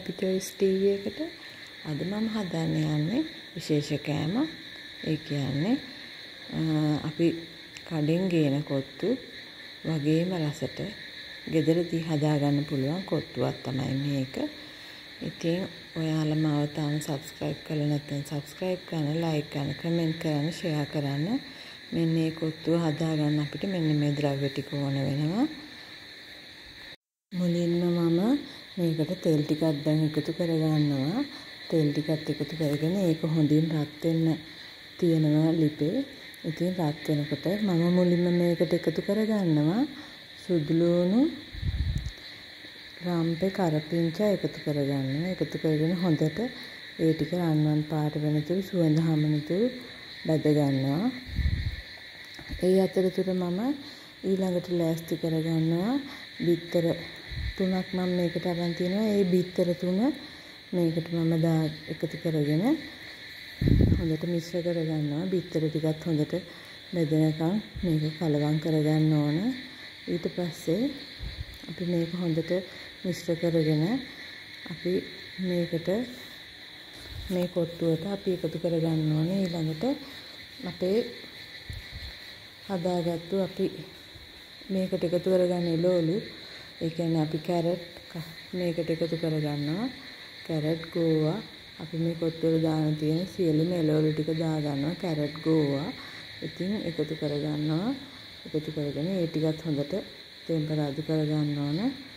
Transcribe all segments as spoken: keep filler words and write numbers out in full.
අපිට ස්ටීව් එකට. අද මම හදන්න යන්නේ විශේෂ කෑම. ඒ කියන්නේ අපි කඩෙන් ගේන කොත්තු වගේම රසට ගෙදරදී හදාගන්න පුළුවන් කොත්තුවක් තමයි මේක. ඉතින් ඔයාලා මාව තාම subscribe කරලා නැත්නම් subscribe කරන්න, like කරන්න, comment කරන්න, share කරන්න. මෙන්න මේ කොත්තුව හදාගන්න අපිට මෙන්න මේ ද්‍රව්‍ය ටික ඕන වෙනවා. මුලින්ම මම මේකට තෙල් ටිකක් දැන් එකතු කරගන්නවා. තෙල් ටිකත් එකතු කරගෙන ඒක හොඳින් රත් වෙන්න තියනවා ලිපේ. ඉතින් රත් වෙනකොට මම මුලින්ම මේකට එකතු කරගන්නවා සුදු ලුණු, රම්පේ, කරපිංචා එකතු කරගන්නවා. එකතු කරගෙන හොඳට ඒ ටික රන්වන් පාට වෙනතුරු සුවඳ හමනතුරු බැද ගන්නවා. ඒ අතරතුර මම ඊළඟට ලෑස්ති කරගන්නවා බිත්තර තුනක් මම මේකට අරන් තිනවා. ඒ බිත්තර තුන මේකට මම දා එකතු කරගෙන හොඳට මිශ්‍ර කරගන්නවා. බිත්තර ටිකත් හොඳට බෙදෙනකම් මේක කලවම් කරගන්න ඕන. ඊට පස්සේ අපි මේක හොඳට මිශ්‍ර කරගෙන අපි මේකට මේ කොට්ටුවට අපි එකතු කරගන්න ඕනේ. ඊළඟට අපේ හදාගත්තු අපි මේකට එකතු කරගන්න එළවලු, ඒ කියන්නේ අපි කැරට් මේකට එකතු කරගන්නවා. කැරට් ගෝවා අපි මේ කොත්තුවල දාන තියෙන සියලුම එළවලු ටික දාගන්නවා. කැරට් ගෝවා ඉතින් එකතු කරගන්නවා. එකතු කරගෙන ඒ ටිකත් හොඳට ටෙම්පරාදු කරගන්න ඕන.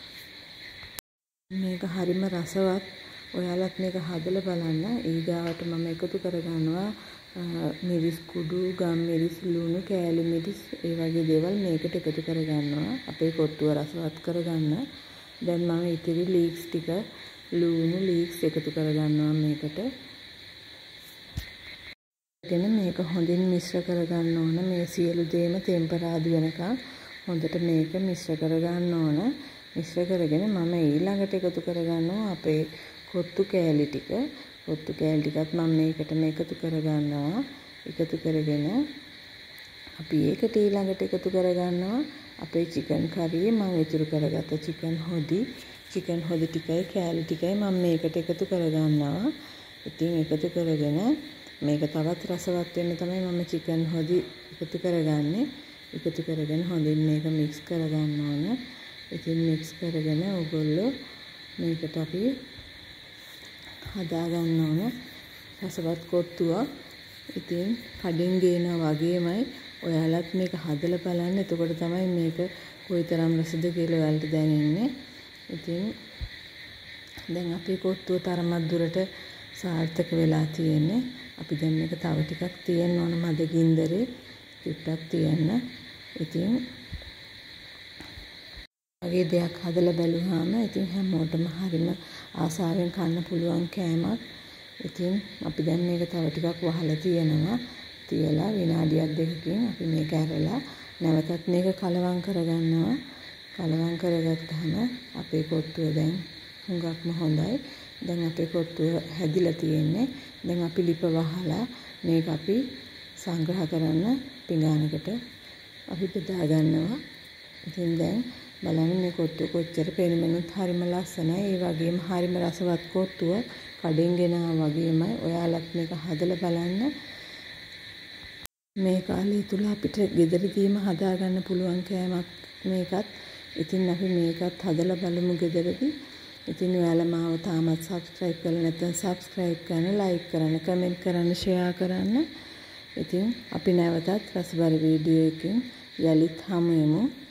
මේක හරිම රසවත්. ඔයාලත් මේක හදලා බලන්න. ඊගාවට මම එකතු කරගන්නවා මිරිස් කුඩු, ගම් මිරිස්, ලුණු, කෑලි මිරිස්, ඒ වගේ දේවල් මේකට එකතු කරගන්නවා. අපේ කොත්තුව රසවත් කරගන්න. දැන් මම ඉතිරි ලීක්ස් ටික, ලුණු ලීක්ස් එකතු කරගන්නවා මේකට. ගෙන මේක හොඳින් මිශ්‍ර කරගන්න ඕන. මේ සියලු දේම ටෙම්පරාදු වෙනකම් හොඳට මේක මිශ්‍ර කරගන්න ඕන. මිශ්‍ර කරගෙන මම ඊළඟට එකතු කරගන්නවා අපේ කොත්තු කෑලි ටික. කොත්තු කෑලි ටිකත් මම මේකට මේකතු කරගන්නවා. එකතු කරගෙන අපි ඒකට ඊළඟට එකතු කරගන්නවා අපේ චිකන් කරියේ මම ඉතුරු කරගත්ත චිකන් හොදි. චිකන් හොදි ටිකයි කෑලි ටිකයි මම මේකට එකතු කරගන්නවා. ඉතින් එකතු කරගෙන මේක තවත් රසවත් වෙන්න තමයි මම චිකන් හොදි එකතු කරගන්නේ. එකතු කරගෙන හොඳින් මේක මික්ස් කරගන්න ඕන. ඉතින් මික්ස් කරගෙන ඕගොල්ලෝ මේකට අපි හදා ගන්න ඕන රසවත් කොත්තුවක්. ඉතින් කඩෙන් ගේනවා වගේමයි ඔයාලත් මේක හදලා බලන්න. එතකොට තමයි මේක කොයිතරම් රසද කියලා ඔයාලට දැනෙන්නේ. ඉතින් දැන් අපේ කොත්තුව තරමක් දුරට සාර්ථක වෙලා තියෙන්නේ. අපි දැන් මේක තව ටිකක් තියන්න ඕන මද ගින්දරේ ටිකක් තියන්න. ඉතින් වගේ දෙයක් හදලා බැලුවාම ඉතින් හැමෝටම හරිම ආසාවෙන් කන්න පුළුවන් කෑමක්. ඉතින් අපි දැන් මේක තව ටිකක් වහලා තියෙනවා. තියලා විනාඩියක් දෙකකින් අපි මේක ඇරලා නැවතත් මේක කලවම් කරගන්නවා. කලවම් කරගත්තාම අපේ කොත්තුව දැන් හුඟක්ම හොඳයි. දැන් අපේ කොත්තුව හැදිලා තියෙන්නේ. දැන් අපි ලිප වහලා මේක අපි සංග්‍රහ කරන්න පිඟානකට අපි බෙදා ගන්නවා. ඉතින් දැන් බලන්න මේ කොත්තුව කොච්චර පෙනුමනුත් හරිම ලස්සනයි. ඒ වගේම හරිම රසවත් කොත්තුව කඩෙන් ගෙනා වගේමයි. ඔයාලත් මේක හදලා බලන්න. මේ කාලය තුල අපිට ගෙදරදීම හදාගන්න පුළුවන් කෑමක් මේකත්. ඉතින් අපි මේකත් හදලා බලමු ගෙදරදී. ඉතින් ඔයාලා මාව තාමත් subscribe කරලා නැත්නම් subscribe කරන්න, like කරන්න, comment කරන්න, share කරන්න. ඉතින් අපි නැවතත් රසබර වීඩියෝ එකකින් යලිත් හමු වෙමු.